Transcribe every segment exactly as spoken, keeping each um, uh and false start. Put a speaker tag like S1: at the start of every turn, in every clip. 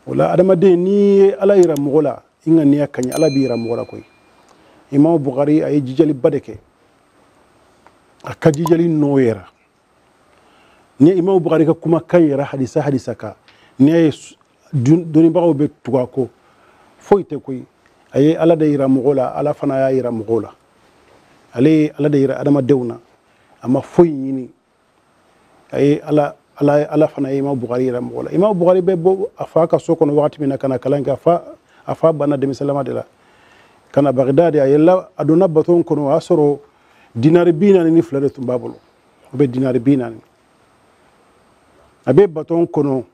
S1: wala adamaden ni ala yira mogola inga niya kanya ala bi yira mogola koy imam bukhari ay jijali badeke akajijali noyera ni imam bukhari ka kuma kanyera hadisa hadisa ka ni doni bawo be tugako foyte koy ay ala da yira mogola ala fana ya yira mogola ale ala da yira adama dewna ama foy nyini ay ala ala ala fana imam bukhari yira mogola imam bukhari be bo afaka sokono wakati mina kana kalanka afa afa bana de salama de la kana baghdad ya yalla aduna baton kono asoro dinari bina ni flare tumbabolo be dinari bina ni abe baton kono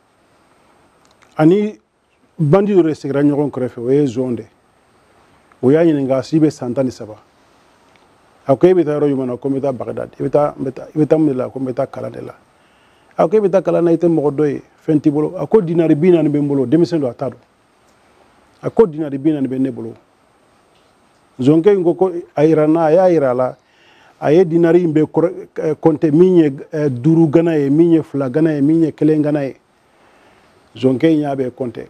S1: ani bandi do resegra nyogon krefe we zonde o yaani nga sibe santani saba akoy bita ro yumana ko bita baghdad bita bita bita mila ko bita kalandela akoy bita kalana ite mo doy fenti bolo ako dinari bina ni be mbolo demisen do atado ako dinari bina ni be ne bolo zonke ngoko ayrana ya ayrala aye dinari mbe konte minye duru gana e minye fla gana e minye kelen gana e zonke nyabe konte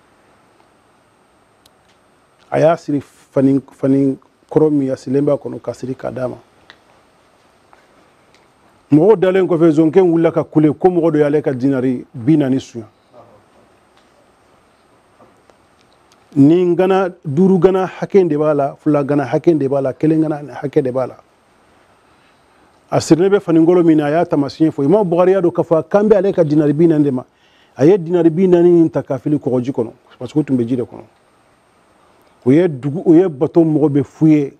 S1: aya siri fanin fanin kromi ya silemba kono kasiri kadama mo dalen ko fe zonke wulla ka kule ko mo do yale ka dinari bina ni suya ni ngana duru gana hakende bala fula gana hakende bala kelen gana hakende bala asirne be fanin golo mina ya tamasien fo imam bukhari ya do kafa kambe ale ka dinari bina ndema aye dinari bina ni takafili ko goji kono parce que tumbe jide kono oye dugu oye bato mo be fuye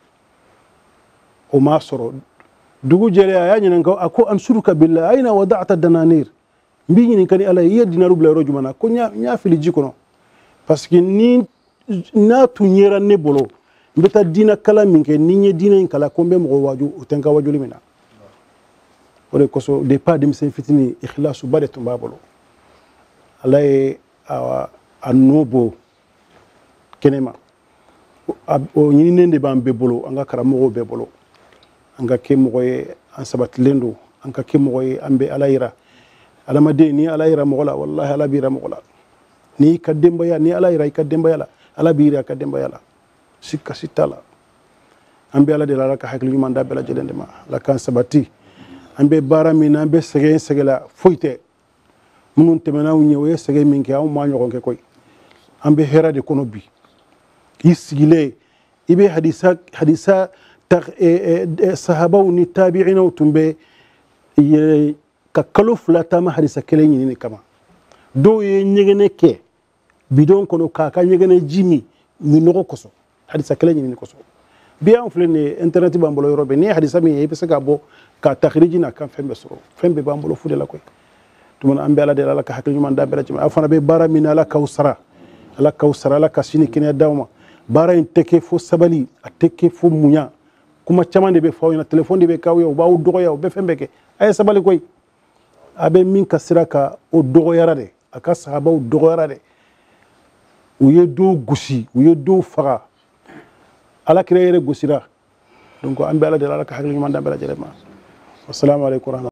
S1: o ma soro dugu jere ya nyen ko ako ansuruka billahi aina wada'ta dananir mbi nyen kan ala ye dinaru bla roju mana ko nya nya fili jikono parce que ni na tunyera ne bolo mbeta dina kala minke ni nye dina kala kombe mo waju utenka waju limina ore koso de pas dim sen fitini ikhlasu bade tumba bolo ala e anobo kenema o nyini nende bam be bolo anga karamo be bolo anga ke moye an sabat lendo anga ke moye ambe alayra alama de ni alayra mogola wallahi ala bira mogola ni kademba ya ni alayra kademba yala ala bira kademba yala sikka sitala ambe ala de la ka hakli manda bela jelende ma la kan sabati ambe bara mi na ambe sege segela foite munun temena unyewe sege minke aw ma nyogonke koy ambe hera de kono bi isigile ibe hadisa hadisa sahaba ni tabi'ina utumbe ka kaluf la tama hadisa kelenyi ni kama do ye nyegene ke bidon kono ka ka nyegene jimi mi noko koso hadisa kelenyi ni koso biya on flene internet bambolo europe ni hadisa mi yebe saka bo ka takhrijina kan fembe soro fembe bambolo fude la koy tumana ambe ala de la ka hakku man da bela ci afana be bara min ala kausara ala kausara ala kasini kene dawma bara in teke fo sabali a teke fo munya kuma chama de be fawina telephone de be kawo ba o dogo ya o be fembeke ay sabali koy abe min kasiraka o dogo yarade aka sahaba o dogo yarade uye do gusi uye do faga ala kire yere gusira donc ambe ala de la ka hakli man da bela jere ma assalamu alaykum.